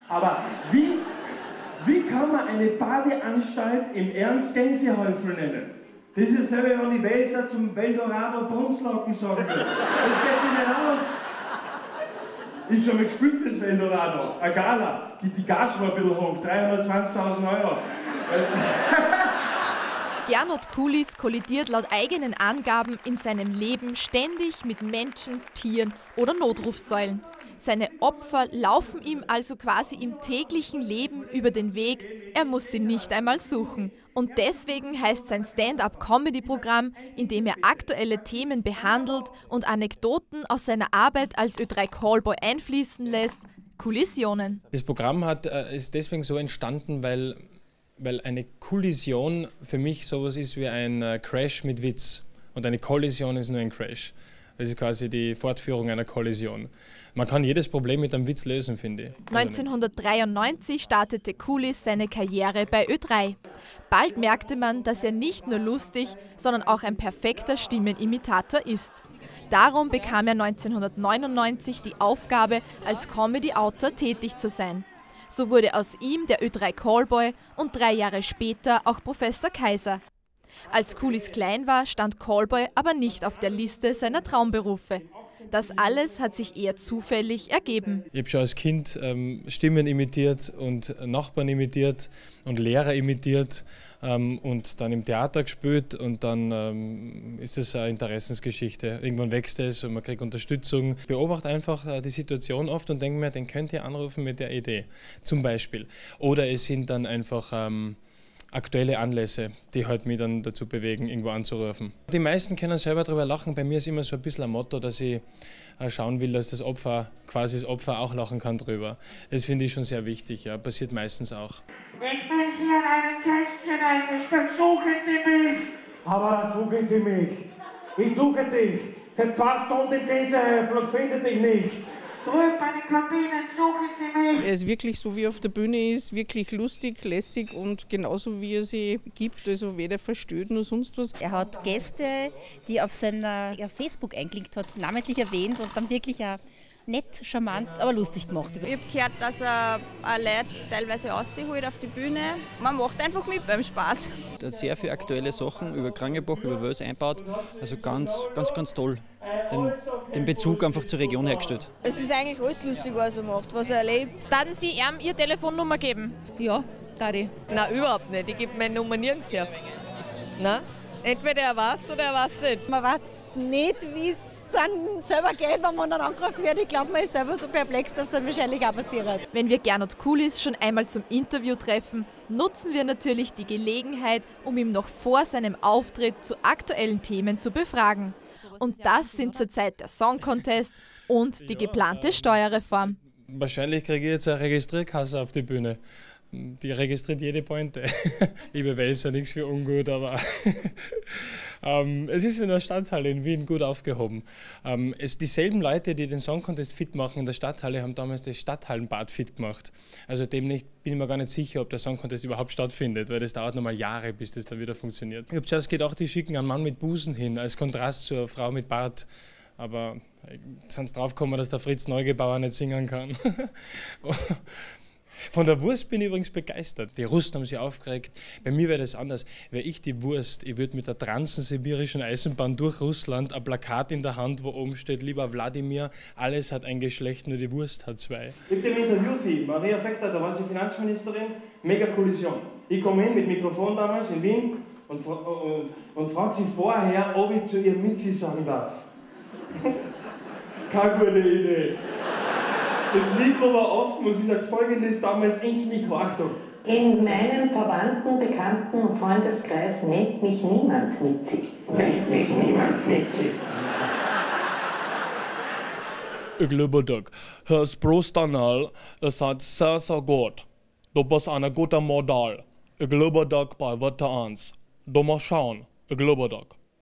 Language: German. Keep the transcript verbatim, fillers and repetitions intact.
Aber wie, wie kann man eine Badeanstalt im Ernst Gänsehäufel nennen? Das ist dasselbe, wenn die Welser zum Veldorado Brunslaken sagen will. Das geht sich nicht aus. Ich hab schon mal gespielt fürs Veldorado. Eine Gala. Die Gage war ein bisschen hoch. dreihundertzwanzigtausend Euro. Gernot Kulis kollidiert laut eigenen Angaben in seinem Leben ständig mit Menschen, Tieren oder Notrufsäulen. Seine Opfer laufen ihm also quasi im täglichen Leben über den Weg, er muss sie nicht einmal suchen. Und deswegen heißt sein Stand-up-Comedy-Programm, in dem er aktuelle Themen behandelt und Anekdoten aus seiner Arbeit als Ö drei Callboy einfließen lässt, Kollisionen. Das Programm hat, äh, ist deswegen so entstanden, weil, weil eine Kollision für mich sowas ist wie ein äh, Crash mit Witz. Und eine Kollision ist nur ein Crash. Das ist quasi die Fortführung einer Kollision. Man kann jedes Problem mit einem Witz lösen, finde ich. neunzehnhundertdreiundneunzig startete Kulis seine Karriere bei Ö drei. Bald merkte man, dass er nicht nur lustig, sondern auch ein perfekter Stimmenimitator ist. Darum bekam er neunzehnhundertneunundneunzig die Aufgabe, als Comedy-Autor tätig zu sein. So wurde aus ihm der Ö drei Callboy und drei Jahre später auch Professor Kaiser. Als Kulis klein war, stand Callboy aber nicht auf der Liste seiner Traumberufe. Das alles hat sich eher zufällig ergeben. Ich habe schon als Kind ähm, Stimmen imitiert und Nachbarn imitiert und Lehrer imitiert ähm, und dann im Theater gespielt und dann ähm, ist es eine Interessensgeschichte. Irgendwann wächst es und man kriegt Unterstützung. Ich beobachte einfach äh, die Situation oft und denke mir, den könnt ihr anrufen mit der Idee, zum Beispiel. Oder es sind dann einfach ähm, aktuelle Anlässe, die halt mich dann dazu bewegen, irgendwo anzurufen. Die meisten können selber darüber lachen. Bei mir ist immer so ein bisschen ein Motto, dass ich schauen will, dass das Opfer, quasi das Opfer auch lachen kann drüber. Das finde ich schon sehr wichtig, ja, passiert meistens auch. Ich bin hier in einem Kästchen eingesperrt, suchen Sie mich! Aber suchen Sie mich! Ich suche dich! Seit zwei Stunden im Gänsehäufel und finde dich nicht! Drüben bei den Kabinen, suchen Sie mich! Er ist wirklich so, wie er auf der Bühne ist, wirklich lustig, lässig und genauso wie er sie gibt, also weder verstört noch sonst was. Er hat Gäste, die auf seiner ja, Facebook einklinkt hat, namentlich erwähnt und dann wirklich auch nett, charmant, aber lustig gemacht. Ich habe gehört, dass er auch Leute teilweise rausholt auf die Bühne. Man macht einfach mit beim Spaß. Er hat sehr viele aktuelle Sachen über Krankenbach, über Wels einbaut. Also ganz, ganz, ganz toll. Den, den Bezug einfach zur Region hergestellt. Es ist eigentlich alles lustig, was er macht, was er erlebt. Würden Sie ihm Ihre Telefonnummer geben? Ja, da die. Nein, überhaupt nicht. Ich gebe meine Nummer nirgends her. Nein? Entweder er weiß oder er weiß nicht. Man weiß nicht, wie es dann selber geht, wenn man dann angegriffen wird. Ich glaube, man ist selber so perplex, dass das wahrscheinlich auch passiert. Wenn wir Gernot Kulis schon einmal zum Interview treffen, nutzen wir natürlich die Gelegenheit, um ihn noch vor seinem Auftritt zu aktuellen Themen zu befragen. Und das sind zurzeit der Song Contest und die geplante Steuerreform. Wahrscheinlich kriege ich jetzt eine Registrierkasse auf die Bühne. Die registriert jede Pointe. Liebe Welser, nichts für ungut, aber ähm, es ist in der Stadthalle in Wien gut aufgehoben. Ähm, es, dieselben Leute, die den Song Contest fit machen in der Stadthalle, haben damals das Stadthallenbad fit gemacht. Also demnach bin ich mir gar nicht sicher, ob der Song Contest überhaupt stattfindet, weil das dauert nochmal Jahre, bis das dann wieder funktioniert. Ich habe zuerst gedacht, die schicken einen Mann mit Busen hin, als Kontrast zur Frau mit Bart. Aber jetzt sind sie draufgekommen, dass der Fritz Neugebauer nicht singen kann. Von der Wurst bin ich übrigens begeistert. Die Russen haben sich aufgeregt. Bei mir wäre das anders. Wäre ich die Wurst, ich würde mit der transsibirischen Eisenbahn durch Russland ein Plakat in der Hand, wo oben steht, lieber Wladimir, alles hat ein Geschlecht, nur die Wurst hat zwei. Mit dem Interviewteam, Maria Fechter, da war sie Finanzministerin, mega Kollision. Ich komme hin mit Mikrofon damals in Wien und, und, und frage sie vorher, ob ich zu ihr Mitzi sagen darf. Keine gute Idee. Das Mikro war offen und sie sagt Folgendes damals ins Mikro. Achtung. In meinem Verwandten, Bekannten und Freundeskreis nennt mich niemand Mitzi. Nennt mich niemand Mitzi. Ik liebe dich. Hör's bloß dann all, es hat sehr, sehr gut. Du bist ein guter Modell. Ich liebe dich bei Wette eins. Du musst schauen. Ich liebe dich.